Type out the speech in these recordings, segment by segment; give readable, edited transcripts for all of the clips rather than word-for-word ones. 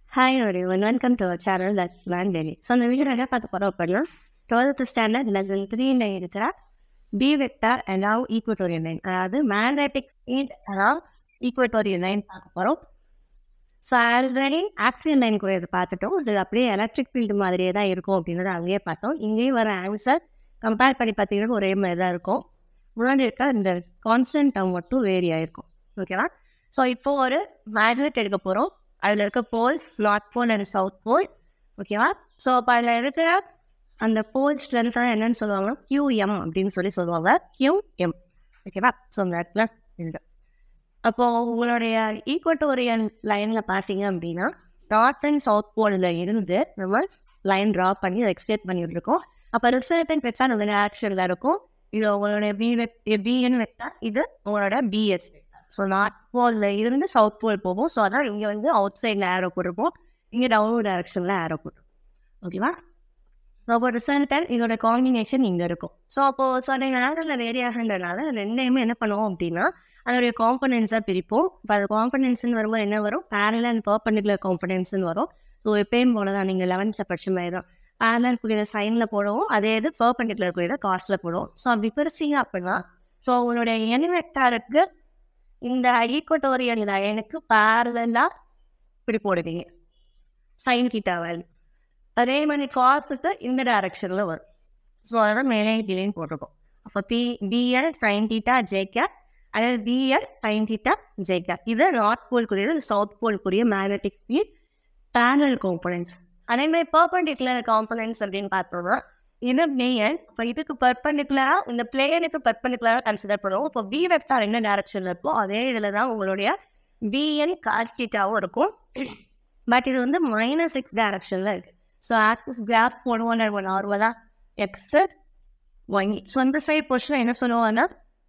Hi everyone, welcome to our channel that's Plan Daily. So இந்த video என்ன பார்க்க போறோம் அப்படின்னா 12th ஸ்டாண்டர்ட் லெசன் 3ல இருக்கிற B vector along equatorial line, அதாவது magnetic field along equatorial line பார்க்க போறோம். ஸோ ஆல்ரெடி ஆக்சியல் லைன் கூட இது பார்த்துட்டோம். இது அப்படியே எலக்ட்ரிக் ஃபீல்டு மாதிரியே தான் இருக்கும் அப்படின்றத அங்கேயே பார்த்தோம். இங்கேயும் வர ஆன்சர் கம்பேர் பண்ணி பார்த்தீங்கன்னா ஒரே மாதிரி தான் இருக்கும். முன்னாடி இருக்க இந்த கான்ஸ்டன்ட் டேர்ம் மட்டும் வேரி ஆகிருக்கும். ஓகேவா? ஸோ இப்போ ஒரு மேக்னெட் எடுக்க போகிறோம். அதில் இருக்க poles north pole and south pole. ஓகேவா? ஸோ அப்போ அதில் இருக்கிற அந்த போல்ஸ் ஸ்ட்ரென்த்தான் என்னன்னு சொல்லுவாங்க, QM அப்படின்னு சொல்லுவாங்க. QM. ஓகேவா? ஸோ அந்த இடத்துல இருக்குது. அப்போது உங்களுடைய ஈக்குவட்டோரியல் லைனில் பார்த்தீங்க அப்படின்னா நார்த் அண்ட் சவுத் போலில் இருந்து நம்ம லைன் ட்ரா பண்ணி எக்ஸ்டேட் பண்ணிட்டுருக்கோம். அப்போ ரிசல்டன் வெக்டா நம்ம ஆக்ஷனில் இருக்கும். இது உங்களுடைய பிஎன் வெக்டா, இது உங்களோட பிஎஸ் வெக்டா. ஸோ நார்த் போலில் இருந்து சவுத் போல் போகும். ஸோ அதான் இங்கே வந்து அவுட் சைடில் ஏரோ போட்டிருப்போம், இங்கே டவுன் டைரக்ஷனில் ஏரோ போட்டிருப்போம். ஓகேவா? ஸோ அப்போ ரிசல்டன் இதோட காம்பினேஷன் இங்கே இருக்கும். ஸோ அப்போது சொன்ன ஆங்கிளில் வேரி ஆகுன்றதுனால ரெண்டையுமே என்ன பண்ணுவோம் அப்படின்னா அதோடைய காம்பனன்ஸாக பிரிப்போம். இப்போ அது காம்பனன்ஸ்னு வரும்போது என்ன வரும், பேரலல் அண்ட் பர்பெண்டிகுலர் காம்பனன்ஸ்னு வரும். ஸோ எப்பயும் போல தான் நீங்கள் 11th படிச்ச மாதிரி தான் பேரலல் குறிய சைனில் போடுவோம், அதே இது பர்பெண்டிகுலர் குறிய காஸ்டில் போடுவோம். ஸோ அப்படி பிரிச்சிங்க அப்படின்னா ஸோ உங்களுடைய என் வெக்டாருக்கு இந்த ஈக்குவட்டோரியல் லைனுக்கு பேரலாக இப்படி போடுவீங்க சைன் தீட்டா வேல்யூ. அதே மாதிரி காசுக்கு இந்த டைரக்ஷனில் வரும். ஸோ அதெல்லாம் மேலே கீழேன்னு போட்டிருக்கோம். அப்போ பிஎல் சைன் தீட்டா ஜேகே, அதாவது பிஎல் சைன் தீட்டா ஜேகே. இது நார்த் போல்குரிய சவுத் போல்குரிய மேக்னெட்டிக் ஃபீல்ட் பேரலல் காம்பனன்ட்ஸ். அதே மாதிரி பர்பெண்டிகுலர் காம்பனன்ட்ஸ் அப்படின்னு பார்த்தோம்னா இது பிஎன். இப்போ இதுக்கு பர்பெண்டிகுலராக இந்த பிளேனுக்கு பர்பெண்டிகுலராக கன்சிடர் பண்ணுவோம். இப்போ பி வெக்டார் என்ன டைரக்ஷனில் இருக்கோ அதே இதில் தான் உங்களுடைய பிஎன் காஸ் தீட்டாவும் இருக்கும். பட் இது வந்து -x டைரக்ஷனில் இருக்குது. ஸோ ஆக்சிஸ் கிராஃப் போடுவோம் நம்ம நார்மலாக எக்ஸ் ஒய். ஸோ அந்த சைட் பொசிஷன் என்ன சொல்லுவோம்னா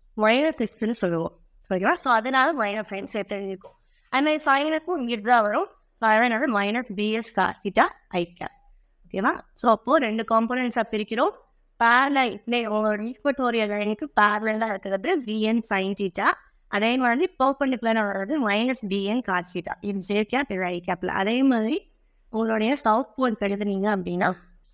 -6ன்னு சொல்லுவோம். ஓகேவா? ஸோ அதனால -5 சேர்த்து எழுதிருக்கும். அதுமாதிரி சைனுக்கும் இங்கிட்டு தான் வரும். ஸோ அதனால -bs cos theta I cap. ஓகேவா? ஸோ அப்போது ரெண்டு காம்பனன்ட்ஸாக பிரிக்கிறோம். பேரலல் உங்களோட ஈக்குவட்டோரியல் லைனுக்கு பேரலாக இருக்கிறது bn sin theta. அதே மாதிரி பர்பெண்டிகுலராக வர்றது -bn cos theta. இது ஜே கேப், இது ஐ கேப்பில். அதே மாதிரி உங்களுடைய சவுத் போல் எழுதுனீங்க அப்படின்னா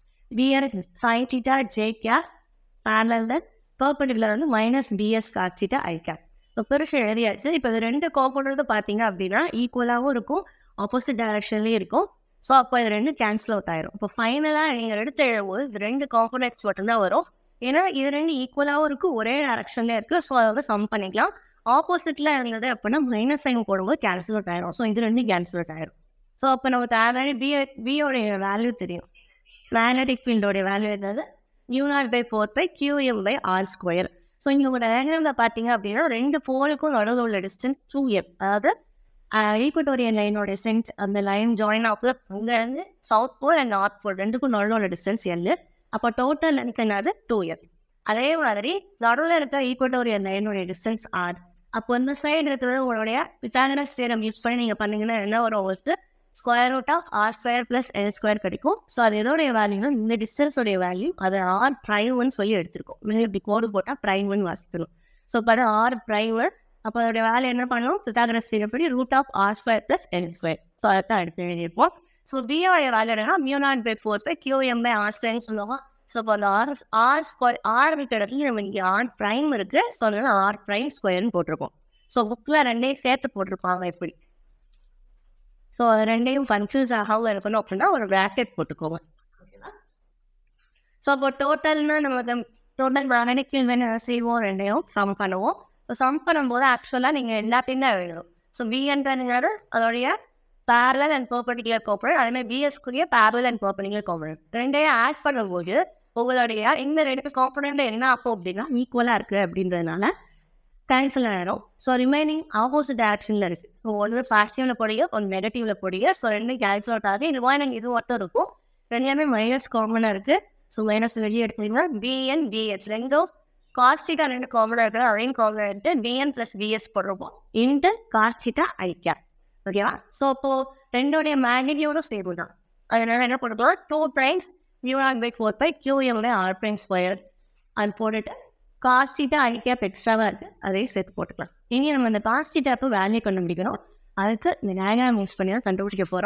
bn sin theta J cap parallel perpendicular வந்து -bs cos theta I cap. So பெருசு எழுதியாச்சு. இப்போ இது ரெண்டு காம்பனண்ட்டும் பார்த்தீங்க அப்படின்னா ஈக்குவலாகவும் இருக்கும், ஆப்போசிட் டைரக்ஷன்லேயும் இருக்கும். ஸோ அப்போ இது ரெண்டு கேன்சல் அவுட் ஆயிரும். இப்போ ஃபைனலாக நீங்கள் எடுத்து எழுதும்போது இது ரெண்டு காம்பனண்ட்ஸ் மட்டும்தான் வரும். ஏன்னா இது ரெண்டு ஈக்குவலாகவும் இருக்குது, ஒரே டைரக்ஷன்லேயே இருக்குது. ஸோ அதை வந்து சம் பண்ணிக்கலாம். ஆப்போசிட்டில் இருந்தது அப்படின்னா -5 போடும்போது கேன்சல் அவுட் ஆயிரும். ஸோ இது ரெண்டும் கேன்சல் அவுட் ஆயிரும். ஸோ அப்போ நமக்கு ஆல்ரெடி பியோடைய வேல்யூ தெரியும். மேக்னெட்டிக் ஃபீல்டோடைய வேல்யூ என்னது, μ0/4πQm/r². ஸோ இங்கே உங்களோட டயக்ராமில் பார்த்தீங்க அப்படின்னா ரெண்டு போலுக்கும் நடுவில் உள்ள டிஸ்டன்ஸ் 2m. அதாவது ஈக்குவட்டோரியல் லைனோட சென்ட் அந்த லைன் ஜாயின் ஆகுது அங்கேருந்து south pole and north pole ரெண்டுக்கும் நடுவில் உள்ள டிஸ்டன்ஸ் L. அப்போ டோட்டல் லென்த் என்னது 2m. அதே மாதிரி நடுவில் இருக்க ஈக்குவட்டோரியல் லைனோடைய டிஸ்டன்ஸ் R. அப்போ இந்த சைடு இருக்கிறது உங்களுடைய பித்தாகரஸ் தியரம் யூஸ் பண்ணி நீங்கள் பண்ணிங்கன்னா என்ன வரும், உங்களுக்கு √r² + L² கிடைக்கும். ஸோ அது எதோடைய வேல்யூனா இந்த டிஸ்டன்ஸோடைய வேல்யூ அது R'1 சொல்லி எடுத்துருக்கோம். இப்படி கோடு போட்டால் ப்ரைம்1 வாசிக்கணும். ஸோ இப்போ அது R'1. அப்போ அதோடைய வேல்யூ என்ன பண்ணணும், பித்தாகரஸ் தியரப்படி √r² + L². ஸோ அதை தான் எடுத்து எழுதியிருப்போம். ஸோ பியோடைய வேல்யூ என்னன்னா μ0/4πQm/r² சொல்லுவாங்க. ஸோ இப்போ அந்த R இருக்கிற இடத்துல நம்ம இங்கே R' இருக்குது. ஸோ அதனால R'² போட்டிருக்கோம். ஸோ புக்கில் ரெண்டையும் சேர்த்து போட்டிருப்பாங்க இப்படி. ஸோ ரெண்டையும் கன்ஃபியூஸ் ஆகாமல் இருக்கணும் அப்படின்னா ஒரு ப்ராக்கெட் போட்டுக்கோங்க. ஓகேவா? ஸோ அப்போ டோட்டல்னா நம்ம டோட்டல் மேக்னெட்டிக் ஃபீல்ட் என்ன செய்வோம், ரெண்டையும் சம் பண்ணுவோம். ஸோ சம் பண்ணும்போது ஆக்சுவலாக நீங்கள் எல்லாத்தையும் தான் எழுதணும். ஸோ பிஎன்றது அதோடைய பேரலல் அண்ட் பர்பெண்டிகுலர் காம்பனன்ட், அதேமாதிரி பிஎஸ்க்குரிய பேரலல் அண்ட் பர்பெண்டிகுலர் காம்பனன்ட் ரெண்டையும் ஆட் பண்ணும்போது உங்களுடைய இந்த ரெண்டு காம்பனன்ட் என்ன ஆகும் அப்படின்னா ஈக்குவலாக இருக்குது அப்படின்றதுனால கேன்சல் ஆகிடும். ஸோ ரிமைனிங் ஆப்போசிட் டைரக்ஷனில் இருக்குது. ஸோ ஒன்று பாசிட்டிவில் போடிய ஒன்று நெகட்டிவில் போடிய. ஸோ ரெண்டும் கேன்சல் அவுட் ஆகுது. இது எனக்கு இது மட்டும் இருக்கும். ரெண்டுமே மைனஸ் காமனாக இருக்குது. ஸோ மைனஸ் வெளியே எடுத்தீங்கன்னா பிஎன் பிஎஸ் ரெண்டும் காஸ் தீட்டா ரெண்டு காமனாக இருக்குது. அதையும் காமனாக எடுத்து பிஎன் + பிஎஸ் போடுறோம் into cos theta I cap. ஓகேவா? ஸோ அப்போது ரெண்டோடைய மேக்னிடியூடும் ஸ்டேபிள் தான். அதனால என்ன போட்டுக்கலாம், 2 times μ0/4πQm/r'². அது போட்டுட்டு காஸ் தீட்டா ஐ கேப் எக்ஸ்ட்ராவாக இருக்குது, அதையும் சேர்த்து போட்டுக்கலாம். இனி நம்ம அந்த காஸ் தீட்டாவுக்கு வேல்யூ கண்டுபிடிக்கணும். அதுக்கு இந்த டயக்ராம் யூஸ் பண்ணி தான் கண்டுபிடிக்க போகிறோம்.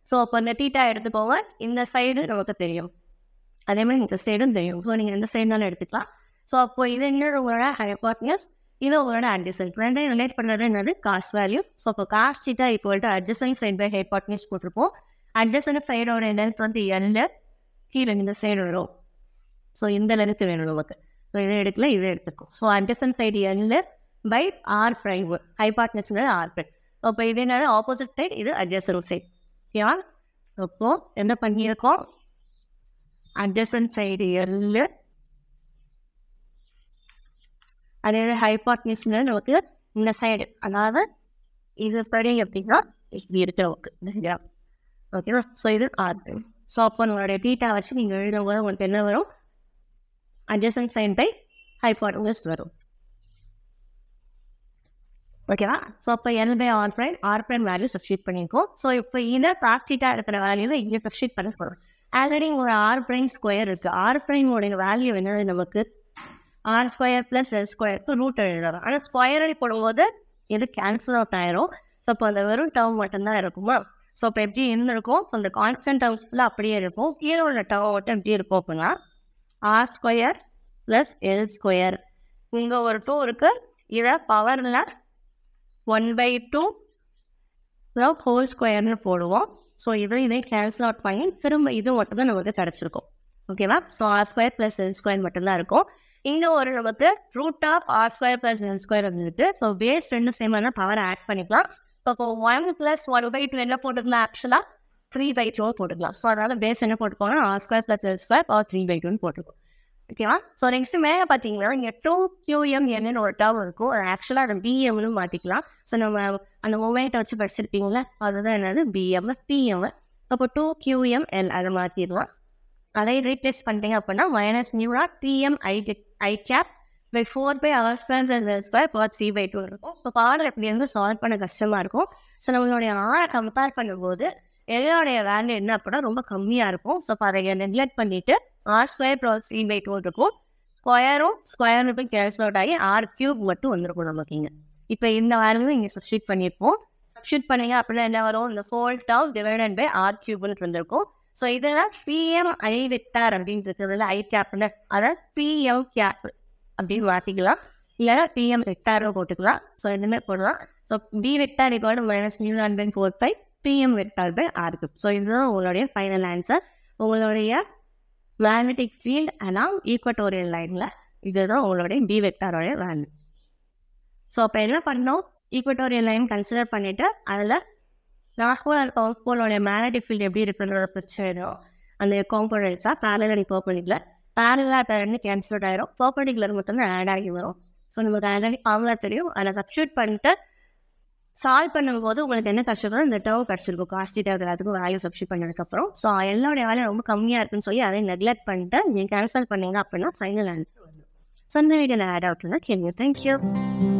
ஸோ அப்போ அந்த தீட்டா எடுத்துக்கோங்க. இந்த சைடு நமக்கு தெரியும், அதே மாதிரி இந்த சைடும் தெரியும். ஸோ நீங்கள் இந்த சைடுனாலும் எடுத்துக்கலாம். ஸோ அப்போ இது என்ன உங்களோட ஹைபாட்னியூஸ், இது உங்களோட அட்ஜசன்ட். ரெண்டையும் ரிலேட் பண்ணுறது என்னது காஸ் வேல்யூ. ஸோ அப்போ cos theta equal to adjacent side by hypotenuse போட்டிருப்போம். அட்ஜசன்ட் சைடோட லென்த் வந்து எல்ல, கீழே இந்த சைடு வரும். ஸோ இந்த லென்த் வேணும் நமக்கு. ஸோ இதை எடுக்கல, இதை எடுத்துக்கும். ஸோ அட்ஜசன்ட் சைடு எல்ல பை ஆர் பிரைம், ஹைபாட்னியூஸ்ங்கிறது ஆர் பிரைம். ஸோ அப்போ இது என்னது ஆப்போசிட் சைடு, இது அட்ஜசன்ட் சைடு. ஓகேவா? அப்போ என்ன பண்ணியிருக்கோம், adjacent side L, அதே ஹைபாட்னியூஸ் நமக்கு இந்த சைடு, அதாவது இது படி எப்படின்னா இப்படி இருக்கிற ஒர்க்கு ஓகேவா? ஸோ இது ஆர். ஸோ அப்போ உங்களுடைய டீட்டா வச்சு நீங்கள் எழுதும்போது உங்களுக்கு என்ன வரும், adjacent side பை ஹைபாட்னியூஸ் வரும். ஓகேவா? ஸோ அப்போ L by R prime value substitute பண்ணியிருக்கோம். ஸோ இப்போ இதை ப்ராக்டிட்டாக இருக்கிற வேல்யூவை இங்கே சப்ஸ்டியூட் பண்ண போகிறோம். ஆல்ரெடி ஒரு ஆர் பிரைம் ஸ்கொயர் இருக்குது. ஆர் பிரைமோடைய வேல்யூ என்னது நமக்கு, ஆர் ஸ்கொயர் ப்ளஸ் எல் ஸ்கொயருக்கு ரூட் எழுதுறோம். ஆனால் ஸ்கொயரை போடும்போது இது கேன்சல் அவுட் ஆயிரும். ஸோ அப்போ அந்த வெறும் டேர்ம் மட்டும்தான் இருக்குமா. ஸோ இப்போ எப்படி இருந்திருக்கும், அந்த கான்ஸ்டன்ட் டேர்ம்ஸ் ஃபுல்லாக அப்படியே இருக்கும். கீழே உள்ள டேர்ம் மட்டும் எப்படி இருக்கும் அப்படின்னா R square plus L square, இங்கே ஒரு 2 இருக்குது, இதை பவரில் 1/2 ஹோல் ஸ்கொயர்னு போடுவோம். ஸோ இதை கேன்சல் அவுட் பண்ணி திரும்ப இது மட்டும் தான் நமக்கு கிடச்சிருக்கும். ஓகேவா? So R square plus L square மட்டும்தான் இருக்கும். இங்கே ஒரு நமக்கு root of R square plus L square வந்துருக்கு. ஸோ பேஸ் ரெண்டு சேமான பவர் ஆட் பண்ணிக்கலாம். ஸோ இப்போ 1 + 1/2 என்ன போட்டுக்கலாம், ஆக்சுவலாக 3/2 போட்டுக்கலாம். ஸோ அதனால் பேஸ் என்ன போட்டுக்கோங்கன்னா R square plus L square R 3/2 போட்டுருக்கோம். ஓகேவா? ஸோ நெக்ஸ்ட் மேலே பார்த்தீங்கன்னா இங்கே 2qm ஒரு டேர்ம் இருக்கும். ஆக்சுவலாக அதை பிஎம்னு மாற்றிக்கலாம். ஸோ நம்ம அந்த மொமெண்ட்டை வச்சு படிச்சிருப்பீங்களா, அதுதான் என்னது பிஎம் பிஎம். அப்போ 2qml அதை மாற்றிடலாம். அதை ரீப்ளேஸ் பண்ணிட்டீங்க அப்படின்னா -μ0 pm i cap by 4/r² இருக்கும். ஸோ பாடல் எப்படி இருந்து சால்வ் பண்ண கஷ்டமாக இருக்கும். ஸோ நம்மளுடைய ஆரை கம்பேர் பண்ணும்போது எல்லோடைய வேல்யூ என்ன அப்படின்னா ரொம்ப கம்மியாக இருக்கும். ஸோ அதை நெக்லெக்ட் பண்ணிவிட்டு r² + 3/2 இருக்கும். ஸ்கொயரும் போய் கேன்சல் அவுட் ஆகி r³ மட்டும் வந்துருக்கும் நமக்கு. இங்கே இப்போ இந்த வேல்யூ இங்கே சப்ஸ்டியூட் பண்ணியிருப்போம். சப்ஸ்டியூட் பண்ணிங்க அப்படின்னா என்ன வரும், இந்த whole term divided by r³ வந்திருக்கும். ஸோ இதெல்லாம் பிஎம் ஐ வெக்டார் அப்படின்னு இருக்கிறதுல ஐ கேப்னு, அதை பிஎம் கேப் அப்படின்னு மாற்றிக்கலாம். இல்லைனா பிஎம் வெக்டாரும் போட்டுக்கலாம். ஸோ ரெண்டுமே போடலாம். So B vector = -μ0/4π BM vector by r³. So இதுதான் உங்களுடைய ஃபைனல் ஆன்சர். உங்களுடைய மேக்னெட்டிக் ஃபீல்ட் அலாங் ஈக்வட்டோரியல் லைனில் இதுதான் உங்களுடைய பி வெக்டாரோடைய வேல்யூ. ஸோ அப்போ என்ன பண்ணோம், ஈக்வட்டோரியல் லைன் கன்சிடர் பண்ணிவிட்டு அதில் நார்த் போலோடைய மேக்னெட்டிக் ஃபீல்டு எப்படி இருக்குன்ற பிரச்சனை அந்த காம்போனன்ட்ஸாக பேரலல் பர்பெண்டிகுலர் பேரலாக கேன்சல் அவுட் ஆயிரும். பர்பெண்டிகுலர் மட்டும் தான் ஆட் ஆகி வரும். ஸோ நமக்கு ஆல்ரெடி ஃபார்முலா தெரியும். அதை சப்ஸ்டியூட் பண்ணிட்டு சால்வ் பண்ணும்போது உங்களுக்கு என்ன கிடச்சிருக்கோ இந்த டேர்ம் கிடச்சிருக்கும். காஸ் தீட்டா எல்லாத்துக்கும் வேல்யூ சப்ஸ்டியூட் பண்ணதுக்கப்புறம் ஸோ எல்லாருடைய வேல்யூ ரொம்ப கம்மியாக இருக்குன்னு சொல்லி அதை நெக்லெக்ட் பண்ணிட்டு நீங்கள் கேன்சல் பண்ணீங்க அப்படின்னா ஃபைனல் ஆன்சர் வரும். ஸோ இந்த வீடியோ நான் ஆட் அவுட் பண்ண கேள்வி. தேங்க்யூ.